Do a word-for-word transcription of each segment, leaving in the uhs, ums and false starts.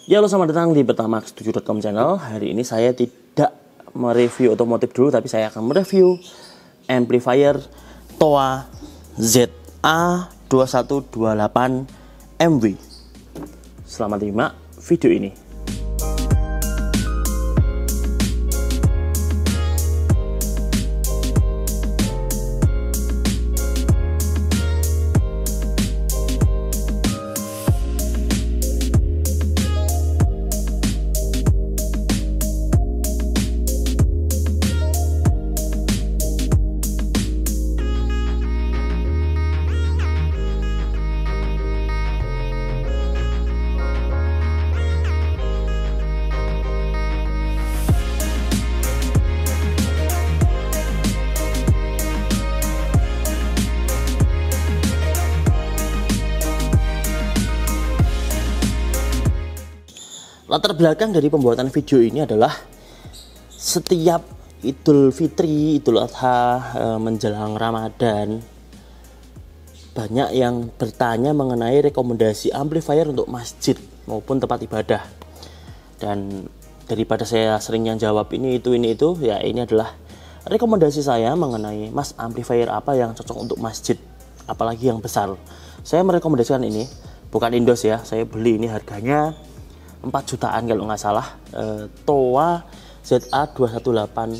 Ya, halo, selamat datang di pertamax tujuh dot com channel. Hari ini saya tidak mereview otomotif dulu, tapi saya akan mereview amplifier T O A Z A dua satu dua delapan M W. Selamat menyimak video ini. Latar belakang dari pembuatan video ini adalah setiap Idul Fitri, Idul Adha, e, menjelang Ramadan, banyak yang bertanya mengenai rekomendasi amplifier untuk masjid maupun tempat ibadah. Dan daripada saya sering yang jawab ini itu ini itu, ya ini adalah rekomendasi saya mengenai mas amplifier apa yang cocok untuk masjid, apalagi yang besar. Saya merekomendasikan ini, bukan Indos ya, saya beli ini harganya empat jutaan kalau nggak salah, e, T O A Z A dua satu delapan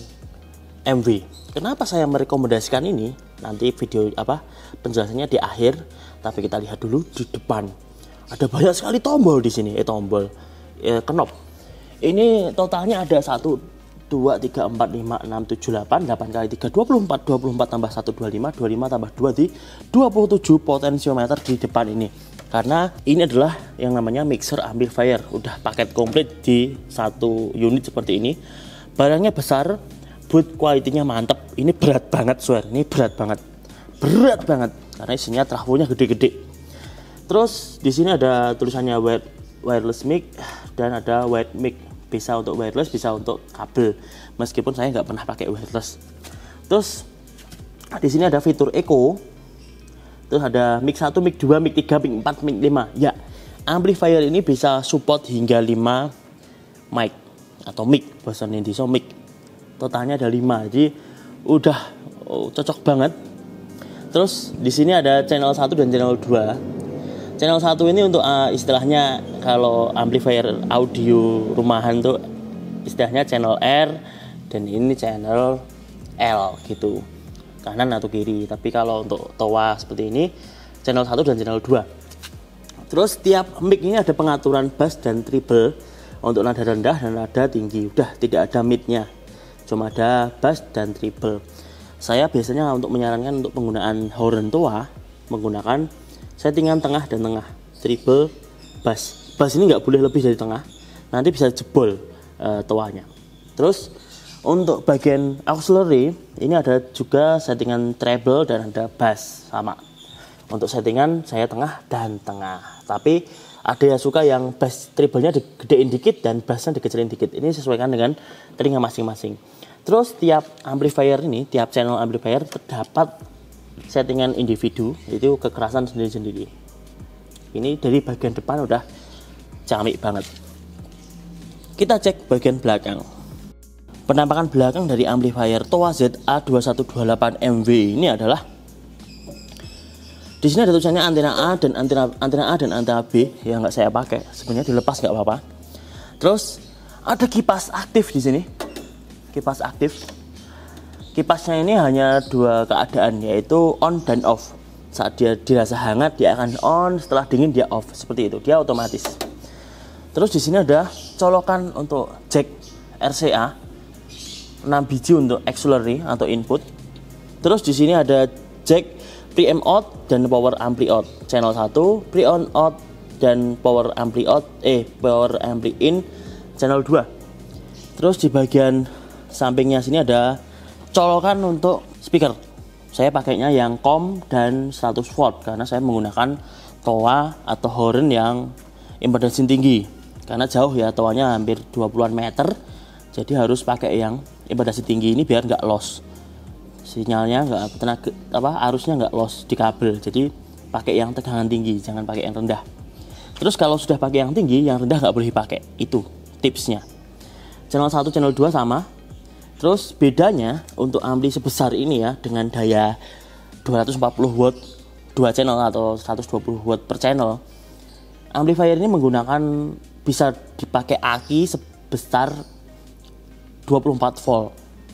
M W. Kenapa saya merekomendasikan ini? Nanti video apa penjelasannya di akhir, tapi kita lihat dulu di depan. Ada banyak sekali tombol di sini, eh tombol, eh, knob. Ini totalnya ada satu, dua, tiga, empat, lima, enam, tujuh, delapan, delapan kali tiga, dua puluh empat, dua puluh empat tambah satu, dua puluh lima, dua puluh lima tambah dua di dua puluh tujuh potensiometer di depan ini. Karena ini adalah yang namanya mixer amplifier, udah paket komplit di satu unit seperti ini. Barangnya besar, build quality-nya mantep. Ini berat banget, swear, ini berat banget, berat banget karena isinya trafonya gede-gede. Terus di sini ada tulisannya wireless mic dan ada wired mic, bisa untuk wireless, bisa untuk kabel. Meskipun saya nggak pernah pakai wireless. Terus di sini ada fitur echo. Terus ada mic satu, mic dua, mic tiga, mic empat, mic lima. Ya, amplifier ini bisa support hingga lima mic atau mic, bahasa Indonesia mic. Totalnya ada lima. Jadi udah oh, cocok banget. Terus di sini ada channel satu dan channel dua. Channel satu ini untuk uh, istilahnya kalau amplifier audio rumahan tuh istilahnya channel R, dan ini channel L gitu, kanan atau kiri. Tapi kalau untuk T O A seperti ini channel satu dan channel dua. Terus tiap mic ini ada pengaturan bass dan treble untuk nada rendah dan nada tinggi. Udah tidak ada mid-nya, cuma ada bass dan treble. Saya biasanya untuk menyarankan untuk penggunaan horn T O A menggunakan settingan tengah dan tengah, treble, bass. Bass ini nggak boleh lebih dari tengah, nanti bisa jebol uh, T O A-nya. Terus untuk bagian auxiliary ini ada juga settingan treble dan ada bass sama. Untuk settingan saya tengah dan tengah. Tapi ada yang suka yang bass treble-nya digedein dikit dan bassnya dikecilin dikit. Ini sesuaikan dengan telinga masing-masing. Terus tiap amplifier ini, tiap channel amplifier terdapat settingan individu, itu kekerasan sendiri-sendiri. Ini dari bagian depan udah camik banget. Kita cek bagian belakang. Penampakan belakang dari amplifier T O A Z A dua satu dua delapan M W ini adalah, di sini ada tulisannya antena A dan antena antena A dan antena B yang nggak saya pakai. Sebenarnya dilepas nggak apa-apa. Terus ada kipas aktif di sini. Kipas aktif. Kipasnya ini hanya dua keadaan, yaitu on dan off. Saat dia dirasa hangat dia akan on, setelah dingin dia off. Seperti itu, dia otomatis. Terus di sini ada colokan untuk jack R C A enam biji untuk auxiliary atau input. Terus di sini ada jack preamp out dan power ampli out. Channel satu, preamp out dan power ampli out, eh power ampli in channel dua. Terus di bagian sampingnya sini ada colokan untuk speaker. Saya pakainya yang com dan seratus watt karena saya menggunakan T O A atau horn yang impedansi tinggi. Karena jauh ya, T O A-nya hampir dua puluhan meter. Jadi harus pakai yang impedansi tinggi ini biar nggak loss sinyalnya, nggak tenaga apa arusnya nggak loss di kabel. Jadi pakai yang tegangan tinggi, jangan pakai yang rendah. Terus kalau sudah pakai yang tinggi, yang rendah nggak boleh dipakai. Itu tipsnya. Channel satu, channel dua sama. Terus bedanya untuk ampli sebesar ini ya, dengan daya dua ratus empat puluh watt dua channel atau seratus dua puluh watt per channel, amplifier ini menggunakan bisa dipakai aki sebesar dua puluh empat volt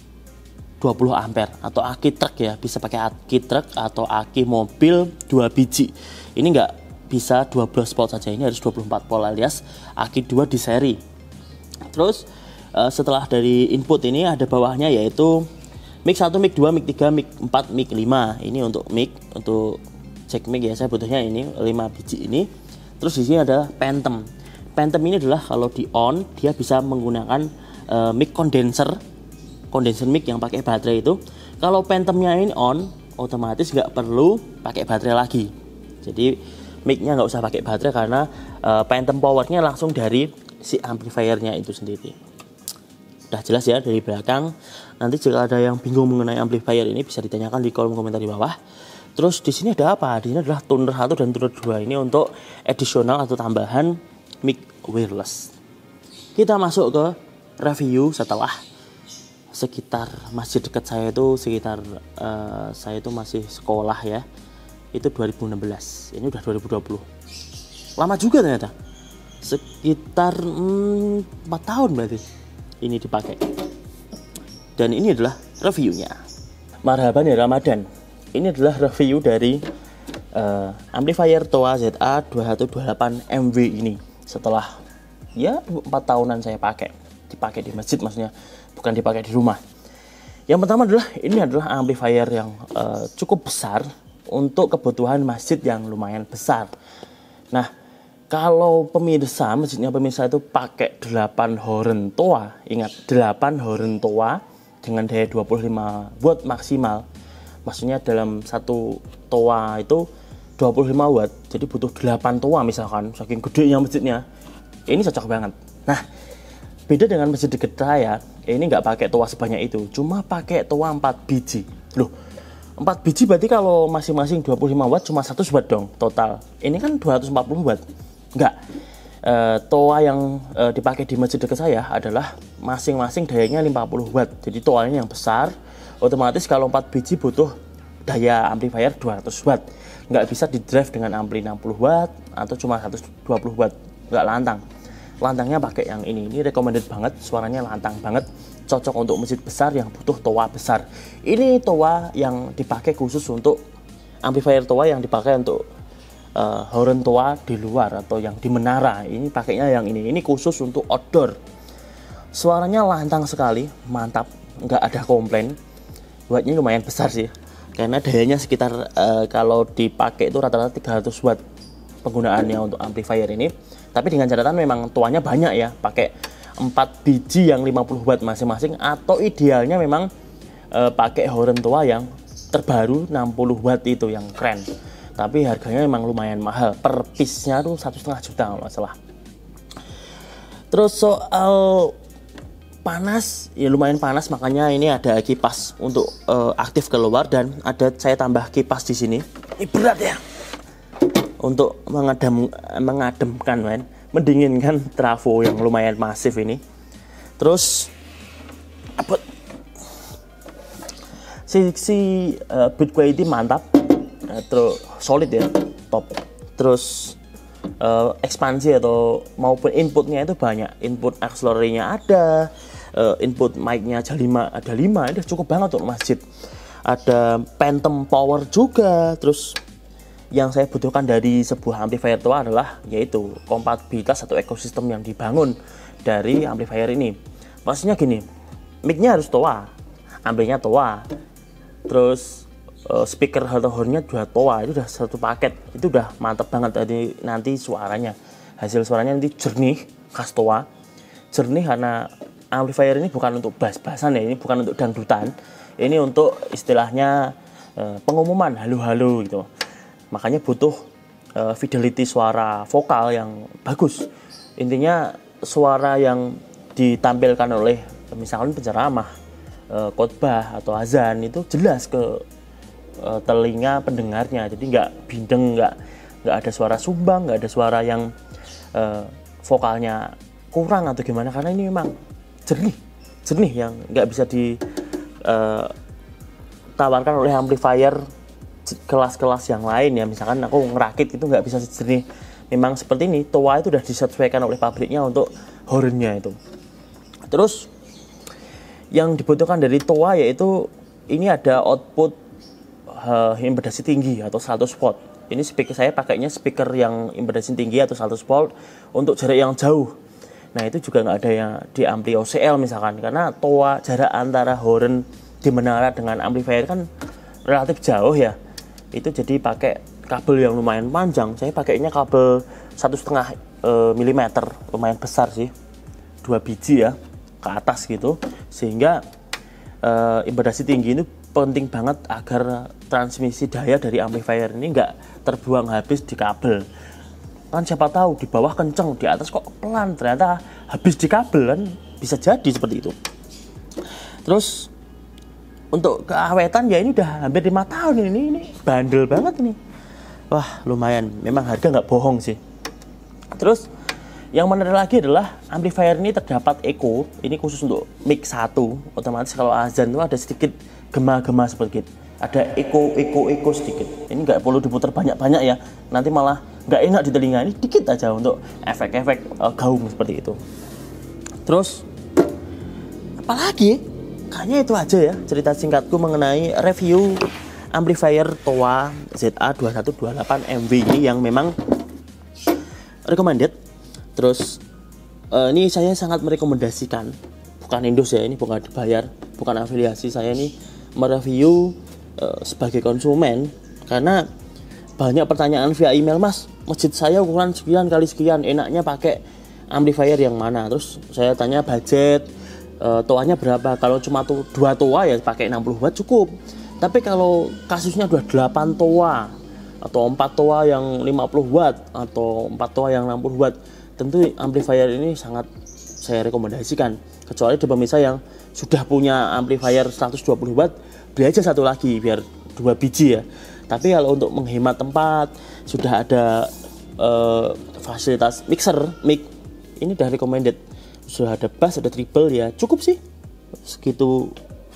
dua puluh ampere atau aki truk ya, bisa pakai aki truk atau aki mobil dua biji. Ini nggak bisa dua belas volt saja, ini harus dua puluh empat volt alias aki dua di seri. Terus uh, setelah dari input ini ada bawahnya yaitu mic satu, mic dua, mic tiga, mic empat, mic lima. Ini untuk mic, untuk cek mic ya, saya butuhnya ini lima biji ini. Terus di sini ada phantom. Phantom ini adalah kalau di on dia bisa menggunakan uh, mic condenser, condenser mic yang pakai baterai itu. Kalau phantomnya ini on, otomatis nggak perlu pakai baterai lagi. Jadi mic-nya nggak usah pakai baterai karena uh, phantom powernya langsung dari si amplifiernya itu sendiri. Udah jelas ya dari belakang. Nanti jika ada yang bingung mengenai amplifier ini bisa ditanyakan di kolom komentar di bawah. Terus di sini ada apa? Di sini adalah tuner satu dan tuner dua. Ini untuk additional atau tambahan mic wireless. Kita masuk ke review setelah sekitar masjid dekat saya itu sekitar uh, saya itu masih sekolah ya. Itu dua ribu enam belas. Ini udah dua ribu dua puluh. Lama juga ternyata. Sekitar hmm, empat tahun berarti ini dipakai. Dan ini adalah reviewnya. Marhaban ya Ramadan. Ini adalah review dari uh, amplifier Towa Z A dua satu dua delapan M W ini. Setelah ya empat tahunan saya pakai, dipakai di masjid maksudnya, bukan dipakai di rumah. Yang pertama adalah ini adalah amplifier yang uh, cukup besar untuk kebutuhan masjid yang lumayan besar. Nah, kalau pemirsa, masjidnya pemirsa itu pakai delapan horn Towa, ingat delapan horn Towa dengan daya dua puluh lima watt maksimal. Maksudnya dalam satu toa itu dua puluh lima watt, jadi butuh delapan toa misalkan, saking gedenya masjidnya. Ini cocok banget. Nah, beda dengan masjid dekat saya, ini nggak pakai toa sebanyak itu, cuma pakai toa empat biji. Loh, empat biji berarti kalau masing-masing dua puluh lima watt cuma seratus watt dong total. Ini kan dua ratus empat puluh watt. Enggak. E, toa yang e, dipakai di masjid dekat saya adalah masing-masing dayanya lima puluh watt. Jadi toanya yang besar. Otomatis kalau empat biji butuh daya amplifier dua ratus watt. Nggak bisa di drive dengan ampli enam puluh watt atau cuma seratus dua puluh watt. Nggak lantang. Lantangnya pakai yang ini. Ini recommended banget, suaranya lantang banget. Cocok untuk masjid besar yang butuh toa besar. Ini toa yang dipakai khusus untuk amplifier toa yang dipakai untuk uh, horn toa di luar atau yang di menara. Ini pakainya yang ini. Ini khusus untuk outdoor. Suaranya lantang sekali, mantap. Nggak ada komplain. Wattnya lumayan besar sih, karena dayanya sekitar uh, kalau dipakai itu rata-rata tiga ratus watt penggunaannya untuk amplifier ini. Tapi dengan catatan memang tuanya banyak ya, pakai empat biji yang lima puluh watt masing-masing, atau idealnya memang uh, pakai horn tua yang terbaru enam puluh watt itu yang keren. Tapi harganya memang lumayan mahal, per piece-nya tuh satu setengah juta kalau nggak salah. Terus soal panas, ya lumayan panas, makanya ini ada kipas untuk uh, aktif keluar dan ada saya tambah kipas di sini. Ini berat ya, untuk mengadem, mengademkan, men, mendinginkan trafo yang lumayan masif ini. Terus apa? Si si uh, build quality mantap, uh, terus solid ya, top. Terus uh, ekspansi atau maupun inputnya itu banyak, input accelerate-nya ada. Uh, input mic-nya aja lima, ada lima, ini cukup banget untuk masjid. Ada phantom power juga. Terus yang saya butuhkan dari sebuah amplifier tua adalah yaitu kompatibilitas atau ekosistem yang dibangun dari amplifier ini. Maksudnya gini, mic-nya harus toa, amplinya toa, terus uh, speaker atau horn-nya juga toa, itu udah satu paket, itu udah mantep banget. Jadi nanti suaranya, hasil suaranya nanti jernih, khas toa, jernih karena amplifier ini bukan untuk bass-bassan ya, ini bukan untuk dangdutan, ini untuk istilahnya e, pengumuman halo-halo gitu. Makanya butuh e, fidelity suara vokal yang bagus. Intinya suara yang ditampilkan oleh misalkan penceramah, e, khotbah atau azan itu jelas ke e, telinga pendengarnya. Jadi nggak bindeng, nggak nggak ada suara sumbang, nggak ada suara yang uh, vokalnya kurang atau gimana, karena ini memang jernih jernih yang nggak bisa ditawarkan uh, oleh amplifier kelas-kelas yang lain ya. Misalkan aku ngerakit itu nggak bisa sejernih memang seperti ini. Towa itu udah disesuaikan oleh pabriknya untuk hornnya itu. Terus yang dibutuhkan dari Towa yaitu ini ada output uh, impedasi tinggi atau seratus watt. Ini speaker saya pakainya speaker yang impedasi tinggi atau seratus watt untuk jarak yang jauh. Nah itu juga nggak ada yang di ampli O C L misalkan, karena Towa jarak antara horn di menara dengan amplifier kan relatif jauh ya. Itu jadi pakai kabel yang lumayan panjang. Saya pakainya kabel satu setengah milimeter, lumayan besar sih, dua biji ya ke atas gitu, sehingga e, impedasi tinggi ini penting banget agar transmisi daya dari amplifier ini nggak terbuang habis di kabel. Kan siapa tahu di bawah kenceng, di atas kok pelan, ternyata habis di kabel kan, bisa jadi seperti itu. Terus untuk keawetan ya ini udah hampir lima tahun ini, ini bandel banget ini. Wah lumayan, memang harga nggak bohong sih. Terus yang menarik lagi adalah amplifier ini terdapat echo, ini khusus untuk mic satu. Otomatis kalau azan itu ada sedikit gema-gema sedikit, ada echo echo echo sedikit. Ini nggak perlu diputar banyak-banyak ya, nanti malah nggak enak di telinga. Ini dikit aja untuk efek-efek uh, gaung seperti itu. Terus apalagi? Kayaknya itu aja ya cerita singkatku mengenai review amplifier Towa Z A dua satu dua delapan M W ini yang memang recommended. Terus uh, ini saya sangat merekomendasikan, bukan endorse ya, ini bukan dibayar, bukan afiliasi. Saya ini mereview uh, sebagai konsumen karena banyak pertanyaan via email, Mas, masjid saya ukuran sekian kali sekian, enaknya pakai amplifier yang mana? Terus saya tanya budget, uh, toanya berapa? Kalau cuma tuh dua toa ya pakai enam puluh watt cukup. Tapi kalau kasusnya udah delapan toa atau empat toa yang lima puluh watt atau empat toa yang enam puluh watt, tentu amplifier ini sangat saya rekomendasikan. Kecuali di pemirsa yang sudah punya amplifier seratus dua puluh watt, beli aja satu lagi biar dua biji ya. Tapi kalau untuk menghemat tempat, sudah ada uh, fasilitas mixer, mic, ini udah recommended. Sudah ada bass, ada treble ya, cukup sih. Segitu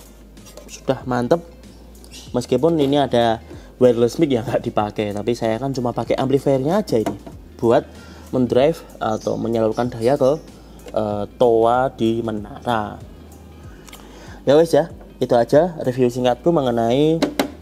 sudah mantep. Meskipun ini ada wireless mic yang nggak dipakai, tapi saya kan cuma pakai amplifiernya aja ini buat mendrive atau menyalurkan daya ke uh, toa di menara. Ya wes ya, itu aja review singkatku mengenai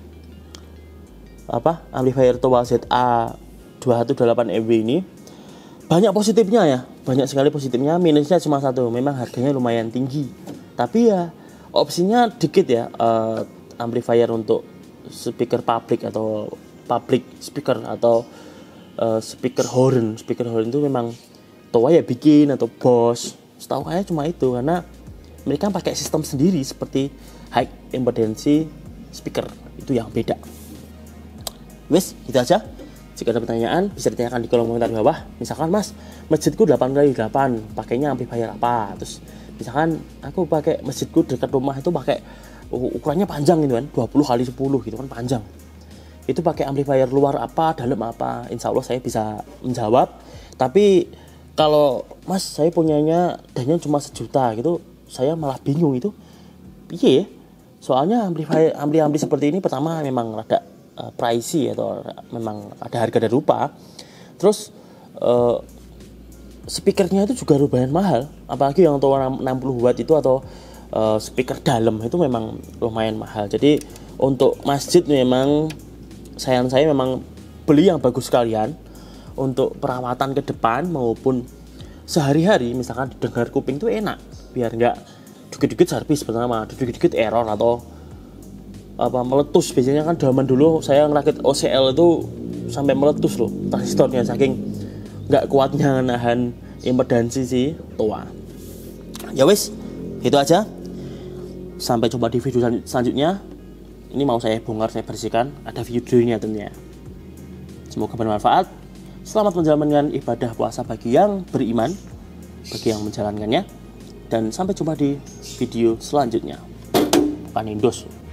apa amplifier Towa Z A dua satu delapan M W ini. Banyak positifnya ya, banyak sekali positifnya. Minusnya cuma satu, memang harganya lumayan tinggi, tapi ya opsinya dikit ya. Uh, amplifier untuk speaker public atau public speaker atau uh, speaker horn, speaker horn itu memang Towa ya bikin atau Bose. Setahu saya cuma itu, karena mereka pakai sistem sendiri seperti high impedance speaker, itu yang beda. Wes, gitu aja. Jika ada pertanyaan bisa ditanyakan di kolom komentar bawah. Misalkan, Mas, masjidku delapan kali delapan, pakainya amplifier apa? Terus misalkan aku pakai masjidku dekat rumah itu pakai ukurannya panjang gitu kan, dua puluh kali sepuluh gitu kan, panjang. Itu pakai amplifier luar apa, dalam apa? Insya Allah saya bisa menjawab. Tapi kalau, Mas, saya punyanya danya cuma sejuta gitu, saya malah bingung itu. Piye ya? Soalnya amplifier ampli-ampli seperti ini pertama memang rada uh, pricey atau memang ada harga dan rupa. Terus uh, speakernya itu juga lumayan mahal, apalagi yang Towa enam puluh watt itu atau uh, speaker dalam itu memang lumayan mahal. Jadi untuk masjid memang sayang saya memang beli yang bagus sekalian untuk perawatan ke depan maupun sehari-hari. Misalkan didengar kuping itu enak, biar nggak dikit-dikit servis pertama, dikit-dikit error atau apa meletus. Biasanya kan zaman dulu saya ngerakit O C L itu sampai meletus loh transistornya, saking nggak kuatnya nahan impedansi si Towa. Ya wes, itu aja. Sampai jumpa di video selanjutnya. Ini mau saya bongkar, saya bersihkan, ada videonya tentunya. Semoga bermanfaat. Selamat menjalankan ibadah puasa bagi yang beriman, bagi yang menjalankannya. Dan sampai jumpa di video selanjutnya. Bukan Indos.